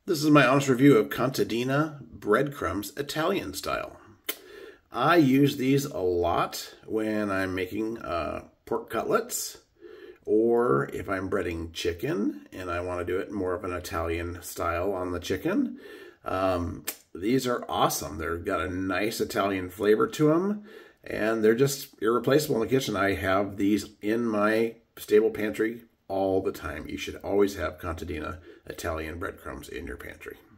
This is my honest review of Contadina breadcrumbs Italian style. I use these a lot when I'm making pork cutlets, or if I'm breading chicken and I want to do it more of an Italian style on the chicken. These are awesome. They've got a nice Italian flavor to them, and they're just irreplaceable in the kitchen. I have these in my stable pantry all the time. You should always have Contadina Italian breadcrumbs in your pantry.